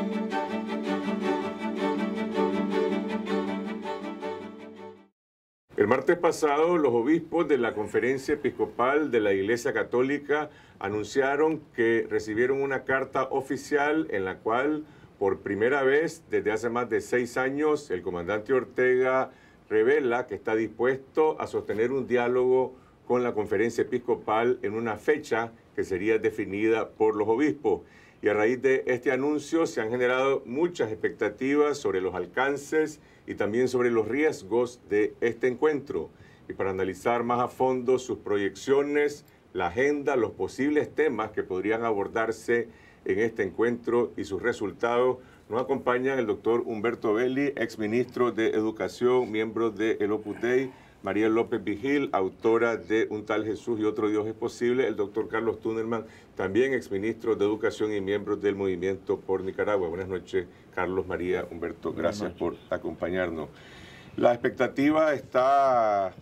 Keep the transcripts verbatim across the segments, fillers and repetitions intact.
El martes pasado, los obispos de la Conferencia Episcopal de la Iglesia Católica anunciaron que recibieron una carta oficial en la cual, por primera vez desde hace más de seis años, el comandante Ortega revela que está dispuesto a sostener un diálogo con la Conferencia Episcopal en una fecha que sería definida por los obispos. Y a raíz de este anuncio se han generado muchas expectativas sobre los alcances y también sobre los riesgos de este encuentro. Y para analizar más a fondo sus proyecciones, la agenda, los posibles temas que podrían abordarse en este encuentro y sus resultados, nos acompañan el doctor Humberto Belli, exministro de Educación, miembro de el Opus Dei, María López Vigil, autora de Un tal Jesús y otro Dios es posible, el doctor Carlos Tunnerman, también exministro de Educación y miembro del Movimiento por Nicaragua. Buenas noches, Carlos, María, Humberto, gracias por acompañarnos. La expectativa está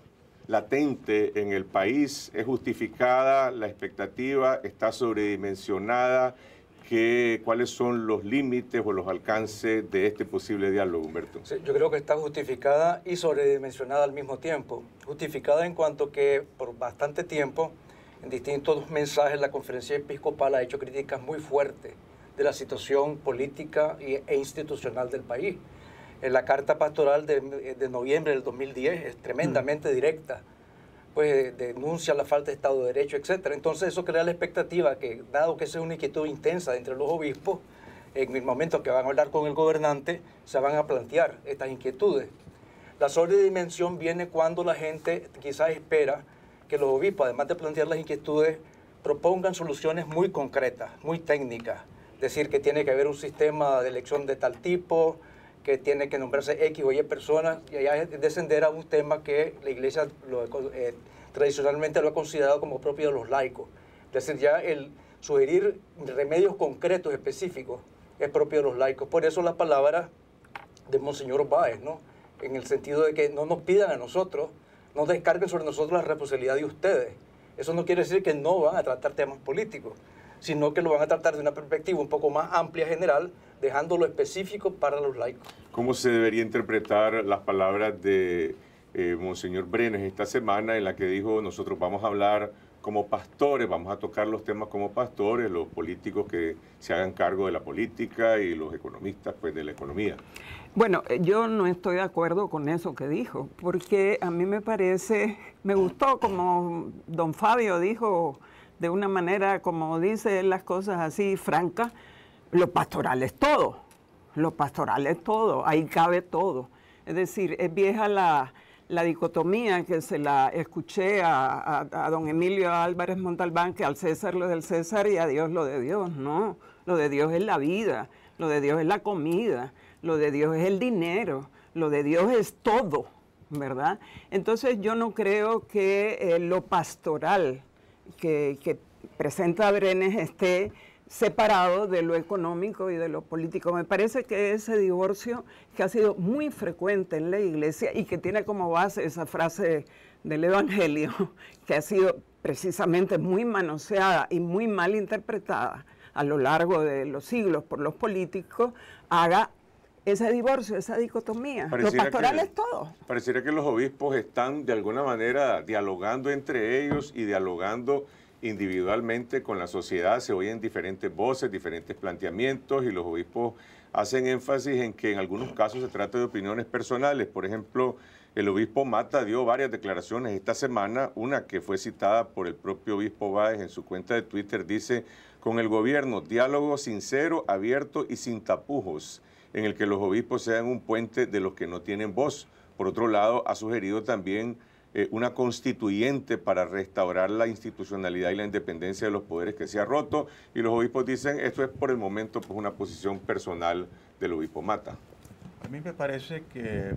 latente en el país, es justificada, la expectativa está sobredimensionada. ¿Qué, ¿Cuáles son los límites o los alcances de este posible diálogo, Humberto? Sí, yo creo que está justificada y sobredimensionada al mismo tiempo. Justificada en cuanto que por bastante tiempo, en distintos mensajes, la Conferencia Episcopal ha hecho críticas muy fuertes de la situación política e institucional del país. En la carta pastoral de, de noviembre del dos mil diez es tremendamente mm. directa, pues denuncia la falta de Estado de Derecho, etcétera. Entonces eso crea la expectativa que, dado que esa es una inquietud intensa entre los obispos, en el momento que van a hablar con el gobernante, se van a plantear estas inquietudes. La sobredimensión viene cuando la gente quizás espera que los obispos, además de plantear las inquietudes, propongan soluciones muy concretas, muy técnicas. Es decir, que tiene que haber un sistema de elección de tal tipo, que tiene que nombrarse X o Y personas, y allá descender a un tema que la Iglesia lo, eh, tradicionalmente lo ha considerado como propio de los laicos. Es decir, ya el sugerir remedios concretos, específicos, es propio de los laicos. Por eso la palabra de Monseñor Báez, ¿no? En el sentido de que no nos pidan a nosotros, no descarguen sobre nosotros la responsabilidad de ustedes. Eso no quiere decir que no van a tratar temas políticos, sino que lo van a tratar de una perspectiva un poco más amplia, general, dejando lo específico para los laicos. ¿Cómo se debería interpretar las palabras de eh, Monseñor Brenes esta semana en la que dijo, nosotros vamos a hablar como pastores, vamos a tocar los temas como pastores, los políticos que se hagan cargo de la política y los economistas pues de la economía? Bueno, yo no estoy de acuerdo con eso que dijo, porque a mí me parece, me gustó como don Fabio dijo, de una manera, como dice las cosas así, franca, lo pastoral es todo, lo pastoral es todo, ahí cabe todo. Es decir, es vieja la, la dicotomía que se la escuché a, a, a don Emilio Álvarez Montalbán, que al César lo del César y a Dios lo de Dios. No, lo de Dios es la vida, lo de Dios es la comida, lo de Dios es el dinero, lo de Dios es todo, ¿verdad? Entonces yo no creo que eh, lo pastoral que, que presenta Brenes esté separado de lo económico y de lo político. Me parece que ese divorcio que ha sido muy frecuente en la Iglesia y que tiene como base esa frase del Evangelio, que ha sido precisamente muy manoseada y muy mal interpretada a lo largo de los siglos por los políticos, haga ese divorcio, esa dicotomía. Pareciera lo pastoral que, es todo. Pareciera que los obispos están de alguna manera dialogando entre ellos y dialogando individualmente con la sociedad. Se oyen diferentes voces, diferentes planteamientos y los obispos hacen énfasis en que en algunos casos se trata de opiniones personales. Por ejemplo, el obispo Mata dio varias declaraciones esta semana, una que fue citada por el propio obispo Báez en su cuenta de Twitter, dice: con el gobierno, diálogo sincero, abierto y sin tapujos, en el que los obispos sean un puente de los que no tienen voz. Por otro lado, ha sugerido también Eh, una constituyente para restaurar la institucionalidad y la independencia de los poderes que se ha roto, y los obispos dicen esto es por el momento pues una posición personal del obispo Mata. A mí me parece que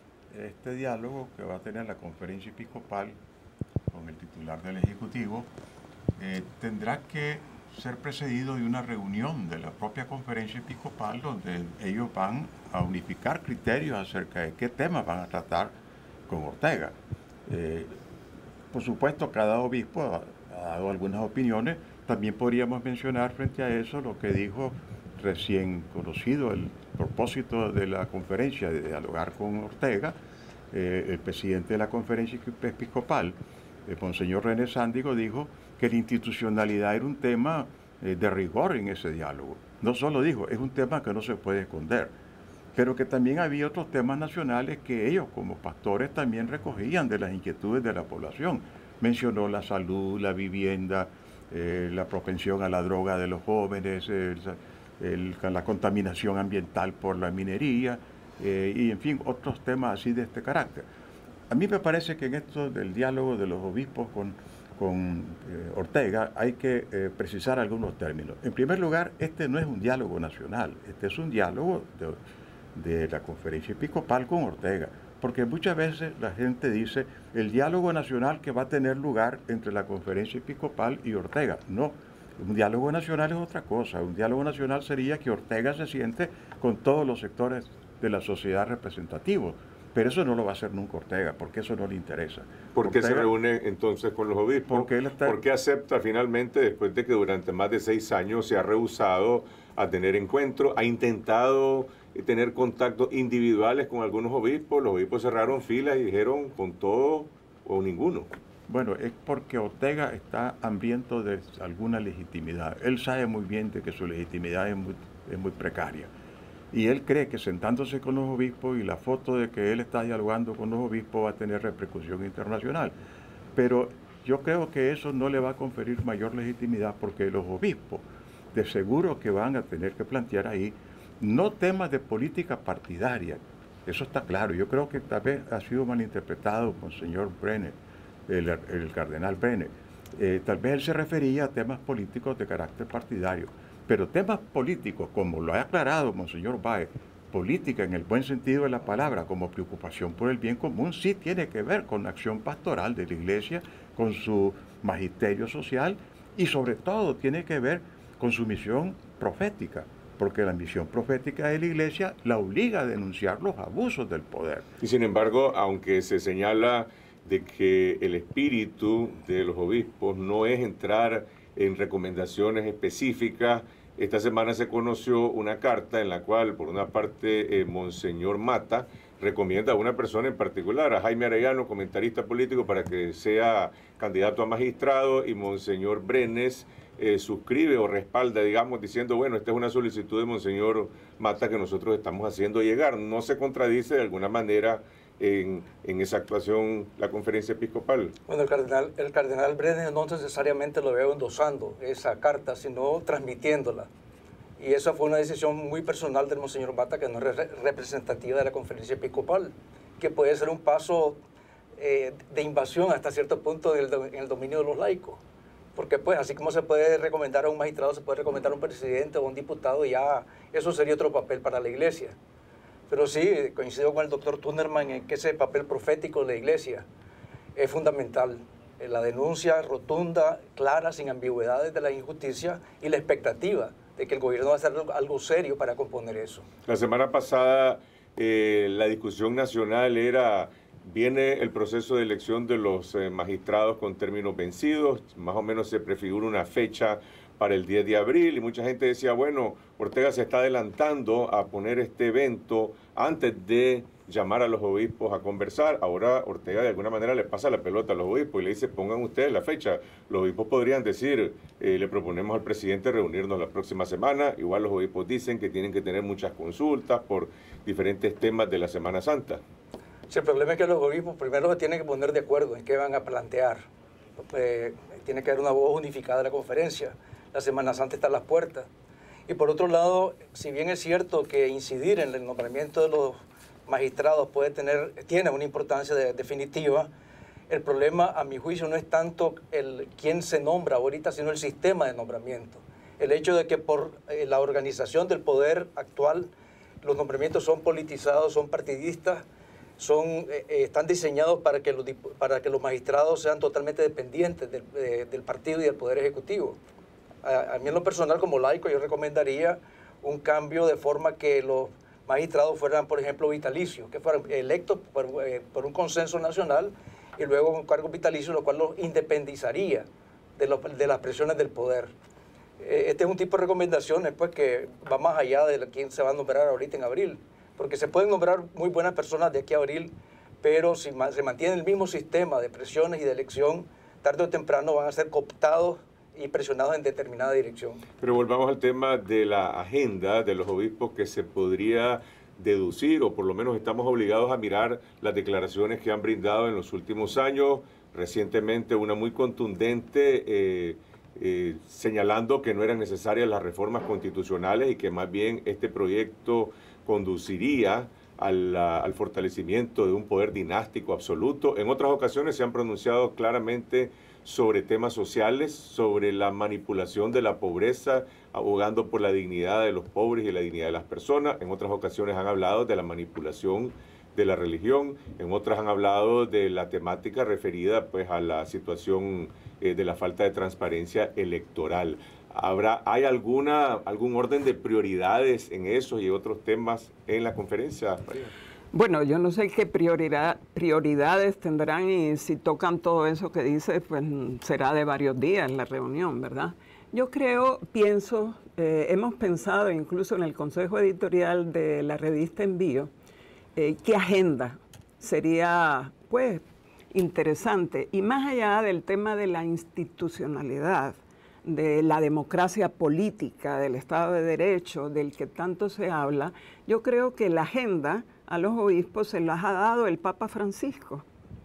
este diálogo que va a tener la Conferencia Episcopal con el titular del Ejecutivo eh, tendrá que ser precedido de una reunión de la propia Conferencia Episcopal donde ellos van a unificar criterios acerca de qué temas van a tratar con Ortega. Eh, por supuesto, cada obispo ha, ha dado algunas opiniones. También podríamos mencionar frente a eso lo que dijo recién conocido el propósito de la conferencia de dialogar con Ortega, eh, el presidente de la conferencia episcopal, eh, Monseñor René Sándigo, dijo que la institucionalidad era un tema eh, de rigor en ese diálogo. No solo dijo, es un tema que no se puede esconder, pero que también había otros temas nacionales que ellos como pastores también recogían de las inquietudes de la población. Mencionó la salud, la vivienda, eh, la propensión a la droga de los jóvenes, el, el, la contaminación ambiental por la minería, eh, y en fin, otros temas así de este carácter. A mí me parece que en esto del diálogo de los obispos con, con eh, Ortega hay que eh, precisar algunos términos. En primer lugar, este no es un diálogo nacional, este es un diálogo de, de la conferencia episcopal con Ortega, porque muchas veces la gente dice el diálogo nacional que va a tener lugar entre la conferencia episcopal y Ortega. No, un diálogo nacional es otra cosa. Un diálogo nacional sería que Ortega se siente con todos los sectores de la sociedad representativos. Pero eso no lo va a hacer nunca Ortega, porque eso no le interesa. ¿Por qué Ortega, se reúne entonces con los obispos? Porque él está, ¿Por qué acepta finalmente, después de que durante más de seis años se ha rehusado a tener encuentros, ha intentado tener contactos individuales con algunos obispos? Los obispos cerraron filas y dijeron con todo o ninguno. Bueno, es porque Ortega está hambriento de alguna legitimidad. Él sabe muy bien de que su legitimidad es muy, es muy precaria. Y él cree que sentándose con los obispos y la foto de que él está dialogando con los obispos va a tener repercusión internacional. Pero yo creo que eso no le va a conferir mayor legitimidad, porque los obispos de seguro que van a tener que plantear ahí no temas de política partidaria. Eso está claro. Yo creo que tal vez ha sido malinterpretado por el señor Brenner, el, el cardenal Brenner. Eh, tal vez él se refería a temas políticos de carácter partidario. Pero temas políticos, como lo ha aclarado Monseñor Báez, política en el buen sentido de la palabra, como preocupación por el bien común, sí tiene que ver con la acción pastoral de la Iglesia, con su magisterio social y sobre todo tiene que ver con su misión profética, porque la misión profética de la Iglesia la obliga a denunciar los abusos del poder. Y sin embargo, aunque se señala de que el espíritu de los obispos no es entrar en recomendaciones específicas, esta semana se conoció una carta en la cual, por una parte, eh, Monseñor Mata recomienda a una persona en particular, a Jaime Arellano, comentarista político, para que sea candidato a magistrado, y Monseñor Brenes eh, suscribe o respalda, digamos, diciendo, bueno, esta es una solicitud de Monseñor Mata que nosotros estamos haciendo llegar. ¿No se contradice de alguna manera En, en esa actuación la conferencia episcopal? Bueno, el cardenal, el cardenal Brenes no necesariamente lo veo endosando esa carta, sino transmitiéndola. Y esa fue una decisión muy personal del Monseñor Mata, que no es re representativa de la conferencia episcopal, que puede ser un paso eh, de invasión hasta cierto punto en el, en el dominio de los laicos. Porque pues así como se puede recomendar a un magistrado, se puede recomendar a un presidente o a un diputado, y ya eso sería otro papel para la Iglesia. Pero sí, coincido con el doctor Tunnerman en que ese papel profético de la Iglesia es fundamental. La denuncia rotunda, clara, sin ambigüedades de la injusticia y la expectativa de que el gobierno va a hacer algo serio para componer eso. La semana pasada eh, la discusión nacional era, viene el proceso de elección de los eh, magistrados con términos vencidos, más o menos se prefigura una fecha para el diez de abril, y mucha gente decía, bueno, Ortega se está adelantando a poner este evento antes de llamar a los obispos a conversar. Ahora Ortega de alguna manera le pasa la pelota a los obispos y le dice, pongan ustedes la fecha. Los obispos podrían decir, eh, le proponemos al presidente reunirnos la próxima semana. Igual los obispos dicen que tienen que tener muchas consultas por diferentes temas de la Semana Santa. Sí, el problema es que los obispos primero se tienen que poner de acuerdo en qué van a plantear. Eh, tiene que haber una voz unificada de la conferencia. La Semana Santa está a las puertas. Y por otro lado, si bien es cierto que incidir en el nombramiento de los magistrados puede tener, tiene una importancia de, definitiva, el problema, a mi juicio, no es tanto el quién se nombra ahorita, sino el sistema de nombramiento. El hecho de que por eh, la organización del poder actual, los nombramientos son politizados, son partidistas, son, eh, están diseñados para que, los, para que los magistrados sean totalmente dependientes del, de, del partido y del poder ejecutivo. A, a mí en lo personal, como laico, yo recomendaría un cambio de forma que los magistrados fueran, por ejemplo, vitalicios, que fueran electos por, eh, por un consenso nacional y luego un cargo vitalicio, lo cual los independizaría de, lo, de las presiones del poder. Eh, este es un tipo de recomendaciones pues, que va más allá de quién se va a nombrar ahorita en abril, porque se pueden nombrar muy buenas personas de aquí a abril, pero si se mantiene el mismo sistema de presiones y de elección, tarde o temprano van a ser cooptados y presionados en determinada dirección. Pero volvamos al tema de la agenda de los obispos, que se podría deducir, o por lo menos estamos obligados a mirar las declaraciones que han brindado en los últimos años. Recientemente una muy contundente eh, eh, señalando que no eran necesarias las reformas constitucionales y que más bien este proyecto conduciría al, al fortalecimiento de un poder dinástico absoluto. En otras ocasiones se han pronunciado claramente sobre temas sociales, sobre la manipulación de la pobreza, abogando por la dignidad de los pobres y la dignidad de las personas. En otras ocasiones han hablado de la manipulación de la religión, en otras han hablado de la temática referida pues a la situación eh, de la falta de transparencia electoral. ¿Habrá, ¿Hay alguna, algún orden de prioridades en esos y otros temas en la conferencia, María? Bueno, yo no sé qué prioridad, prioridades tendrán, y si tocan todo eso que dice, pues será de varios días la reunión, ¿verdad? Yo creo, pienso, eh, hemos pensado incluso en el consejo editorial de la revista Envío, eh, qué agenda sería, pues, interesante. Y más allá del tema de la institucionalidad, de la democracia política, del Estado de Derecho, del que tanto se habla, yo creo que la agenda a los obispos se las ha dado el Papa Francisco.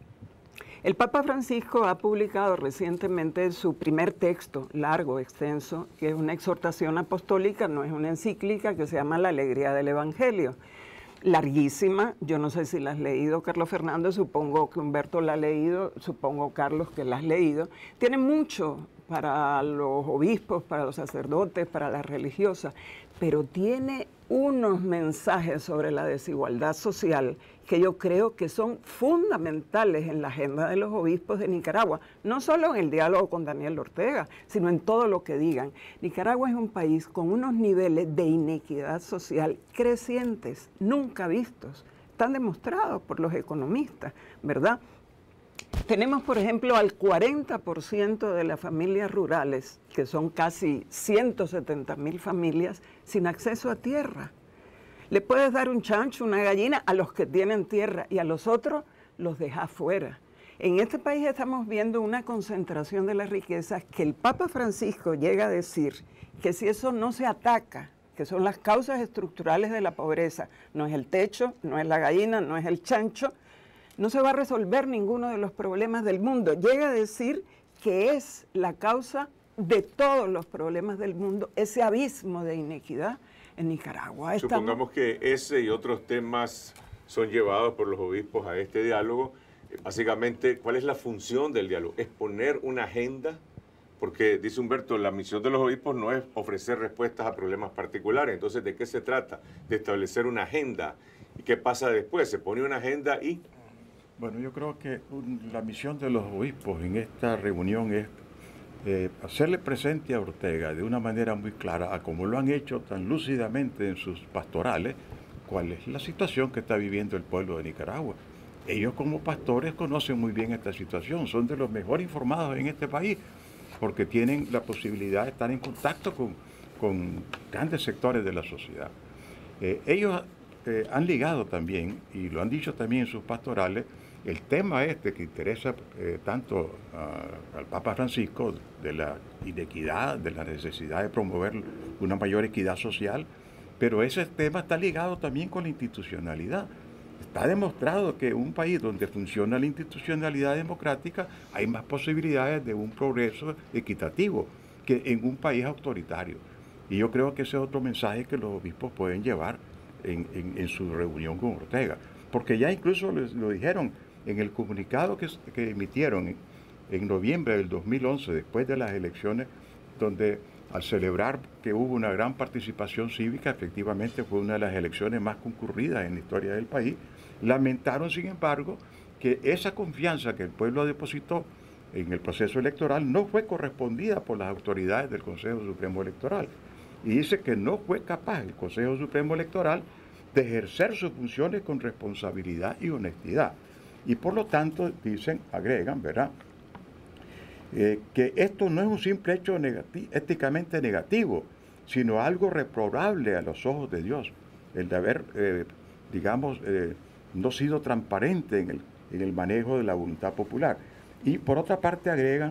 El Papa Francisco ha publicado recientemente su primer texto, largo, extenso, que es una exhortación apostólica, no es una encíclica, que se llama La Alegría del Evangelio. Larguísima, yo no sé si la has leído, Carlos Fernando, supongo que Humberto la ha leído, supongo, Carlos, que la has leído. Tiene mucho para los obispos, para los sacerdotes, para las religiosas, pero tiene unos mensajes sobre la desigualdad social que yo creo que son fundamentales en la agenda de los obispos de Nicaragua, no solo en el diálogo con Daniel Ortega, sino en todo lo que digan. Nicaragua es un país con unos niveles de inequidad social crecientes, nunca vistos, están demostrados por los economistas, ¿verdad? Tenemos, por ejemplo, al cuarenta por ciento de las familias rurales, que son casi ciento setenta mil familias, sin acceso a tierra. Le puedes dar un chancho, una gallina a los que tienen tierra y a los otros los dejas fuera. En este país estamos viendo una concentración de las riquezas que el Papa Francisco llega a decir que si eso no se ataca, que son las causas estructurales de la pobreza, no es el techo, no es la gallina, no es el chancho, no se va a resolver ninguno de los problemas del mundo. Llega a decir que es la causa de todos los problemas del mundo, ese abismo de inequidad en Nicaragua. Estamos... Supongamos que ese y otros temas son llevados por los obispos a este diálogo. Básicamente, ¿cuál es la función del diálogo? ¿Es poner una agenda? Porque, dice Humberto, la misión de los obispos no es ofrecer respuestas a problemas particulares. Entonces, ¿de qué se trata? De establecer una agenda. ¿Y qué pasa después? Se pone una agenda y... Bueno, yo creo que un, la misión de los obispos en esta reunión es eh, hacerle presente a Ortega de una manera muy clara, a como lo han hecho tan lúcidamente en sus pastorales, cuál es la situación que está viviendo el pueblo de Nicaragua. Ellos como pastores conocen muy bien esta situación, son de los mejor informados en este país, porque tienen la posibilidad de estar en contacto con, con grandes sectores de la sociedad. Eh, ellos eh, han ligado también, y lo han dicho también en sus pastorales, el tema este que interesa eh, tanto uh, al Papa Francisco, de la inequidad, de la necesidad de promover una mayor equidad social, pero ese tema está ligado también con la institucionalidad. Está demostrado que en un país donde funciona la institucionalidad democrática hay más posibilidades de un progreso equitativo que en un país autoritario. Y yo creo que ese es otro mensaje que los obispos pueden llevar en, en, en su reunión con Ortega. Porque ya incluso les, lo dijeron en el comunicado que, que emitieron en, en noviembre del dos mil once, después de las elecciones, donde al celebrar que hubo una gran participación cívica, efectivamente fue una de las elecciones más concurridas en la historia del país, lamentaron, sin embargo, que esa confianza que el pueblo depositó en el proceso electoral no fue correspondida por las autoridades del Consejo Supremo Electoral. Y dice que no fue capaz el Consejo Supremo Electoral de ejercer sus funciones con responsabilidad y honestidad. Y por lo tanto, dicen, agregan, ¿verdad?, eh, que esto no es un simple hecho negati- éticamente negativo, sino algo reprobable a los ojos de Dios, el de haber, eh, digamos, eh, no sido transparente en el, en el manejo de la voluntad popular. Y por otra parte agregan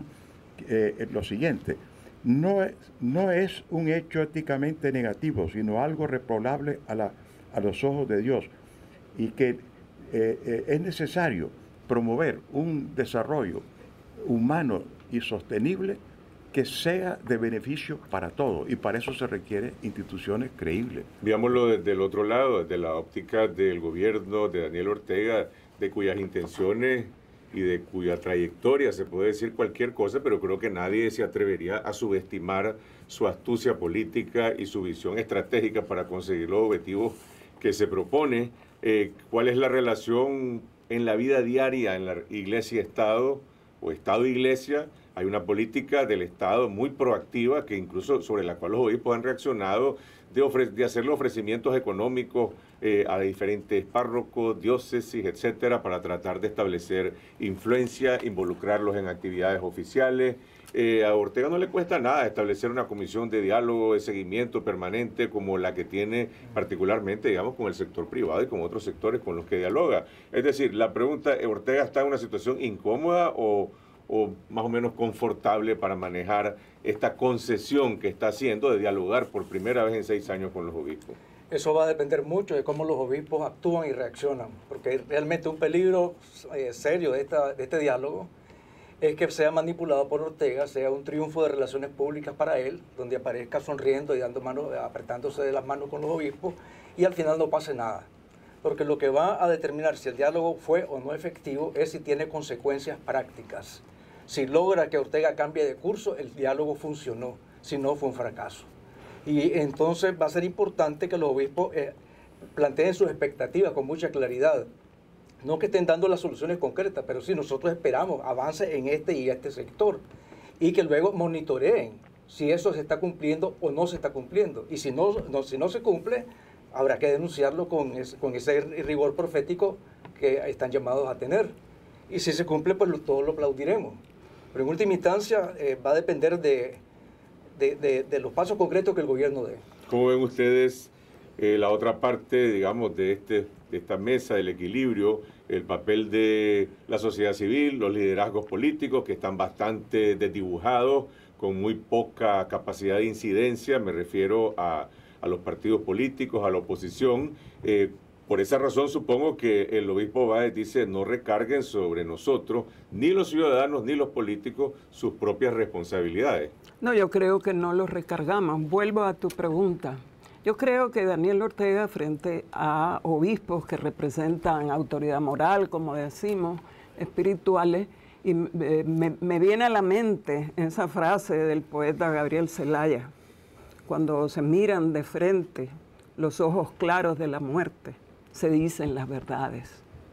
eh, lo siguiente: no es, no es un hecho éticamente negativo, sino algo reprobable a, la, a los ojos de Dios, y que eh, eh, es necesario promover un desarrollo humano y sostenible que sea de beneficio para todos, y para eso se requieren instituciones creíbles. Veámoslo desde el otro lado, desde la óptica del gobierno de Daniel Ortega, de cuyas intenciones y de cuya trayectoria se puede decir cualquier cosa, pero creo que nadie se atrevería a subestimar su astucia política y su visión estratégica para conseguir los objetivos que se propone. Eh, ¿Cuál es la relación en la vida diaria en la iglesia-estado o estado-iglesia? Hay una política del Estado muy proactiva que incluso sobre la cual los obispos han reaccionado de, ofre de hacerle ofrecimientos económicos eh, a diferentes párrocos, diócesis, etcétera, para tratar de establecer influencia, involucrarlos en actividades oficiales. Eh, a Ortega no le cuesta nada establecer una comisión de diálogo, de seguimiento permanente como la que tiene particularmente, digamos, con el sector privado y con otros sectores con los que dialoga. Es decir, la pregunta, ¿Ortega está en una situación incómoda o, o más o menos confortable para manejar esta concesión que está haciendo de dialogar por primera vez en seis años con los obispos? Eso va a depender mucho de cómo los obispos actúan y reaccionan, porque realmente un peligro eh, serio de, esta, de este diálogo es que sea manipulado por Ortega, sea un triunfo de relaciones públicas para él, donde aparezca sonriendo y dando manos, apretándose de las manos con los obispos, y al final no pase nada. Porque lo que va a determinar si el diálogo fue o no efectivo es si tiene consecuencias prácticas. Si logra que Ortega cambie de curso, el diálogo funcionó, si no fue un fracaso. Y entonces va a ser importante que los obispos eh, planteen sus expectativas con mucha claridad. No que estén dando las soluciones concretas, pero sí nosotros esperamos avances en este y este sector. Y que luego monitoreen si eso se está cumpliendo o no se está cumpliendo. Y si no, no, si no se cumple, habrá que denunciarlo con, es, con ese rigor profético que están llamados a tener. Y si se cumple, pues lo, todos lo aplaudiremos. Pero en última instancia eh, va a depender de, de, de, de los pasos concretos que el gobierno dé. ¿Cómo ven ustedes eh, la otra parte, digamos, de, este, de esta mesa del equilibrio, el papel de la sociedad civil, los liderazgos políticos que están bastante desdibujados, con muy poca capacidad de incidencia? Me refiero a, a los partidos políticos, a la oposición. Eh, Por esa razón supongo que el obispo Báez dice: no recarguen sobre nosotros, ni los ciudadanos ni los políticos, sus propias responsabilidades. No, yo creo que no los recargamos. Vuelvo a tu pregunta. Yo creo que Daniel Ortega, frente a obispos que representan autoridad moral, como decimos, espirituales, y me, me, me viene a la mente esa frase del poeta Gabriel Celaya: cuando se miran de frente los ojos claros de la muerte, se dicen las verdades.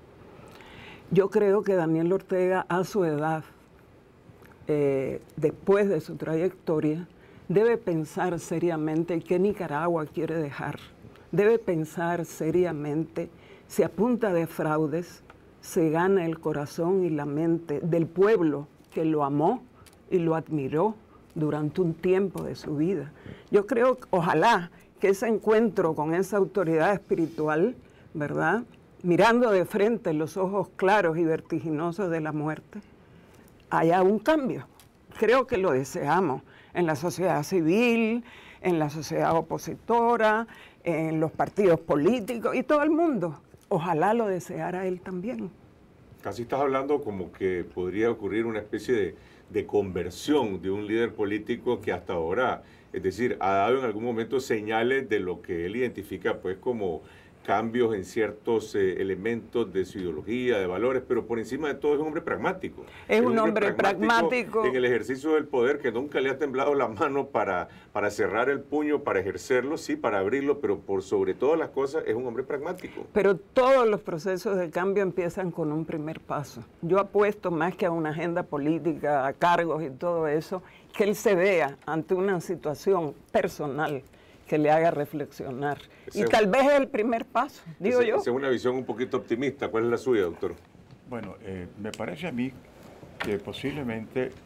Yo creo que Daniel Ortega, a su edad, eh, después de su trayectoria, debe pensar seriamente qué Nicaragua quiere dejar. Debe pensar seriamente si a punta de fraudes se gana el corazón y la mente del pueblo que lo amó y lo admiró durante un tiempo de su vida. Yo creo, ojalá, que ese encuentro con esa autoridad espiritual, ¿verdad?, mirando de frente los ojos claros y vertiginosos de la muerte, haya un cambio. Creo que lo deseamos en la sociedad civil, en la sociedad opositora, en los partidos políticos y todo el mundo. Ojalá lo deseara él también. Casi estás hablando como que podría ocurrir una especie de, de conversión de un líder político que hasta ahora, es decir, ha dado en algún momento señales de lo que él identifica pues como cambios en ciertos eh, elementos de su ideología, de valores, pero por encima de todo es un hombre pragmático. Es, es un hombre, hombre pragmático, pragmático en el ejercicio del poder, que nunca le ha temblado la mano para, para cerrar el puño, para ejercerlo, sí, para abrirlo, pero por sobre todas las cosas es un hombre pragmático. Pero todos los procesos de cambio empiezan con un primer paso. Yo apuesto más que a una agenda política, a cargos y todo eso, que él se vea ante una situación personal que le haga reflexionar. Ese y tal vez es el primer paso, digo ese, yo. Esa es una visión un poquito optimista. ¿Cuál es la suya, doctor? Bueno, eh, me parece a mí que posiblemente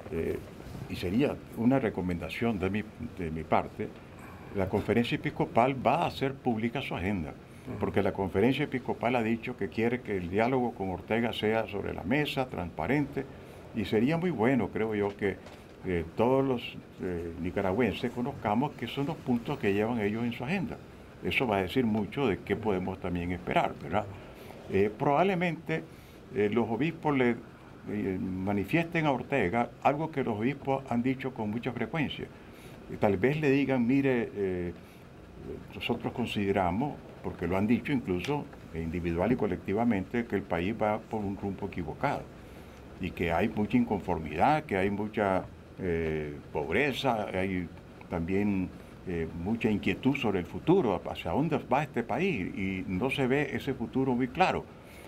eh, y sería una recomendación de mi, de mi parte, la conferencia episcopal va a hacer pública su agenda, porque la conferencia episcopal ha dicho que quiere que el diálogo con Ortega sea sobre la mesa, transparente, y sería muy bueno, creo yo, que eh, todos los eh, nicaragüenses conozcamos que son los puntos que llevan ellos en su agenda. Eso va a decir mucho de qué podemos también esperar, ¿verdad? Eh, probablemente eh, los obispos le eh, manifiesten a Ortega algo que los obispos han dicho con mucha frecuencia. Eh, tal vez le digan, mire, eh, nosotros consideramos, porque lo han dicho incluso individual y colectivamente, que el país va por un rumbo equivocado y que hay mucha inconformidad, que hay mucha eh, pobreza, hay también eh, mucha inquietud sobre el futuro, hacia dónde va este país, y no se ve ese futuro muy claro.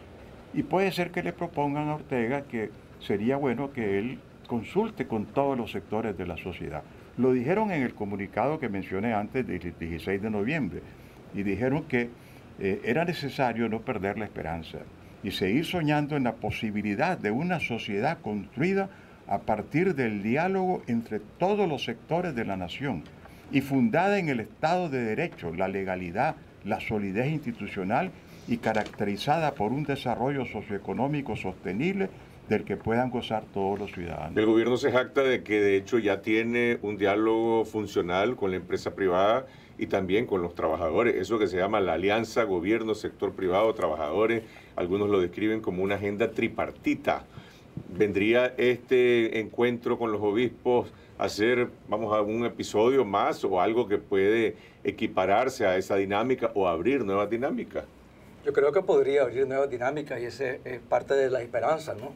Y puede ser que le propongan a Ortega que sería bueno que él consulte con todos los sectores de la sociedad. Lo dijeron en el comunicado que mencioné antes del dieciséis de noviembre, y dijeron que eh, era necesario no perder la esperanza y seguir soñando en la posibilidad de una sociedad construida a partir del diálogo entre todos los sectores de la nación y fundada en el Estado de Derecho, la legalidad, la solidez institucional y caracterizada por un desarrollo socioeconómico sostenible del que puedan gozar todos los ciudadanos. El gobierno se jacta de que de hecho ya tiene un diálogo funcional con la empresa privada y también con los trabajadores, eso que se llama la alianza gobierno, sector privado, trabajadores, algunos lo describen como una agenda tripartita. ¿Vendría este encuentro con los obispos a ser, vamos a un episodio más o algo que puede equipararse a esa dinámica o abrir nuevas dinámicas? Yo creo que podría abrir nuevas dinámicas y ese es parte de la esperanza, ¿no?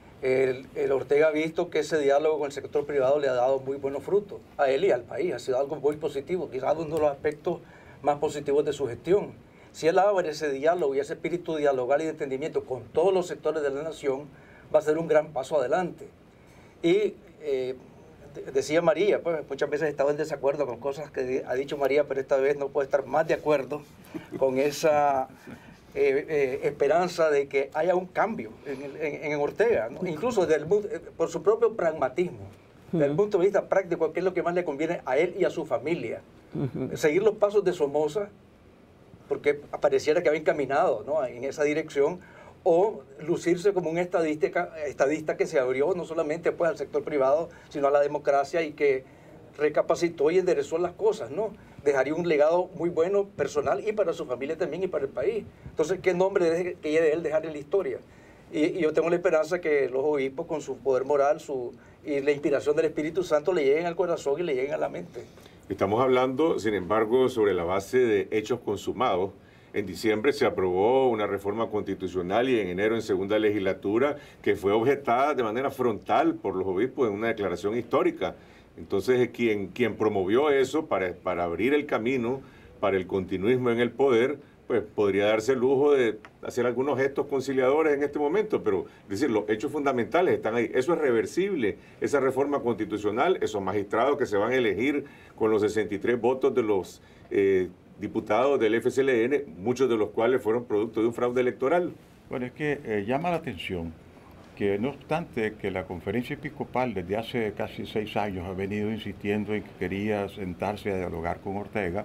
El, el Ortega ha visto que ese diálogo con el sector privado le ha dado muy buenos frutos a él y al país, ha sido algo muy positivo, quizás uno de los aspectos más positivos de su gestión. Si él abre ese diálogo y ese espíritu dialogal y de entendimiento con todos los sectores de la nación, va a ser un gran paso adelante. Y eh, decía María, pues muchas veces he estado en desacuerdo con cosas que ha dicho María, pero esta vez no puedo estar más de acuerdo con esa eh, eh, esperanza de que haya un cambio en, en, en Ortega, ¿no? Incluso del, por su propio pragmatismo, desde el punto de vista práctico, que es lo que más le conviene a él y a su familia. Uh-huh. Seguir los pasos de Somoza, porque pareciera que había encaminado, ¿no?, en esa dirección, o lucirse como un estadística, estadista que se abrió no solamente pues, al sector privado, sino a la democracia y que recapacitó y enderezó las cosas, ¿no? Dejaría un legado muy bueno personal y para su familia también y para el país. Entonces, ¿qué nombre deje, que quiere él dejar en la historia? Y, y yo tengo la esperanza que los obispos, con su poder moral su, y la inspiración del Espíritu Santo, le lleguen al corazón y le lleguen a la mente. Estamos hablando, sin embargo, sobre la base de hechos consumados. En diciembre se aprobó una reforma constitucional y en enero en segunda legislatura que fue objetada de manera frontal por los obispos en una declaración histórica. Entonces, quien, quien promovió eso para, para abrir el camino para el continuismo en el poder, pues podría darse el lujo de hacer algunos gestos conciliadores en este momento, pero es decir, los hechos fundamentales están ahí. Eso es reversible, esa reforma constitucional, esos magistrados que se van a elegir con los sesenta y tres votos de los eh, diputados del F C L N, muchos de los cuales fueron producto de un fraude electoral. Bueno, es que eh, llama la atención que no obstante que la conferencia episcopal desde hace casi seis años ha venido insistiendo en que quería sentarse a dialogar con Ortega,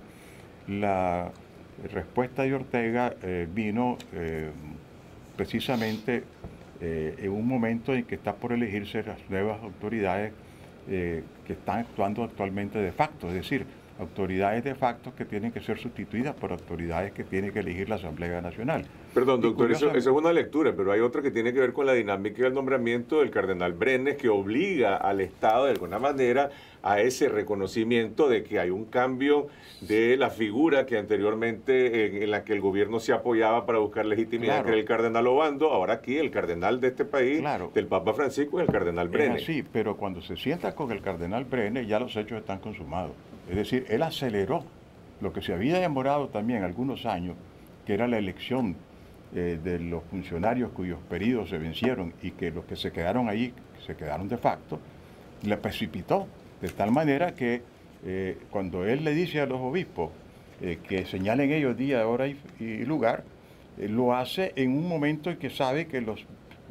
la respuesta de Ortega eh, vino eh, precisamente eh, en un momento en que está por elegirse las nuevas autoridades eh, que están actuando actualmente de facto, es decir, autoridades de facto que tienen que ser sustituidas por autoridades que tiene que elegir la Asamblea Nacional. Perdón, doctor, eso, eso es una lectura, pero hay otra que tiene que ver con la dinámica del nombramiento del cardenal Brenes, que obliga al Estado de alguna manera a ese reconocimiento de que hay un cambio de la figura que anteriormente en, en la que el gobierno se apoyaba para buscar legitimidad, claro, que era el cardenal Obando. Ahora aquí el cardenal de este país, claro, del Papa Francisco, es el cardenal Brenes. Sí, pero cuando se sienta con el cardenal Brenes ya los hechos están consumados. Es decir, él aceleró lo que se había demorado también algunos años, que era la elección eh, de los funcionarios cuyos periodos se vencieron y que los que se quedaron ahí, se quedaron de facto, le precipitó, de tal manera que eh, cuando él le dice a los obispos eh, que señalen ellos día, hora y, y lugar, eh, lo hace en un momento en que sabe que los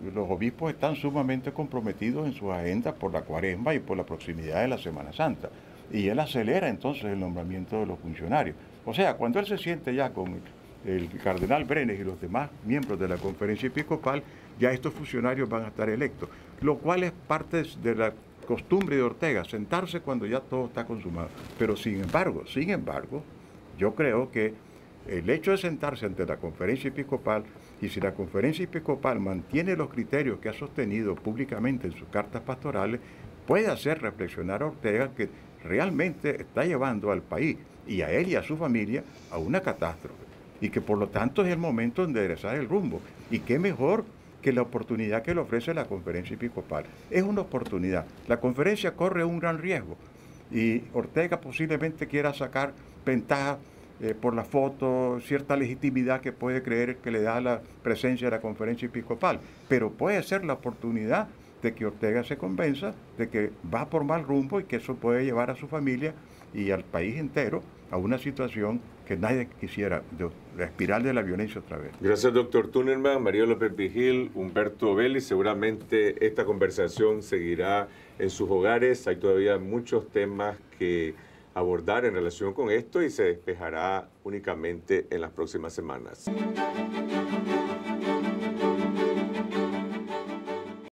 los obispos están sumamente comprometidos en sus agendas por la Cuaresma y por la proximidad de la Semana Santa. Y él acelera entonces el nombramiento de los funcionarios. O sea, cuando él se siente ya con el cardenal Brenes y los demás miembros de la conferencia episcopal, ya estos funcionarios van a estar electos, lo cual es parte de la costumbre de Ortega, sentarse cuando ya todo está consumado. Pero sin embargo, sin embargo, yo creo que el hecho de sentarse ante la conferencia episcopal, y si la conferencia episcopal mantiene los criterios que ha sostenido públicamente en sus cartas pastorales, puede hacer reflexionar a Ortega que realmente está llevando al país y a él y a su familia a una catástrofe, y que por lo tanto es el momento de enderezar el rumbo. Y qué mejor que la oportunidad que le ofrece la conferencia episcopal. Es una oportunidad. La conferencia corre un gran riesgo y Ortega posiblemente quiera sacar ventaja eh, por la foto, cierta legitimidad que puede creer que le da la presencia de la conferencia episcopal, pero puede ser la oportunidad de que Ortega se convenza de que va por mal rumbo y que eso puede llevar a su familia y al país entero a una situación que nadie quisiera, de la espiral de la violencia otra vez. Gracias, doctor Tunerman, María López Vigil, Humberto Vélez. Seguramente esta conversación seguirá en sus hogares. Hay todavía muchos temas que abordar en relación con esto y se despejará únicamente en las próximas semanas.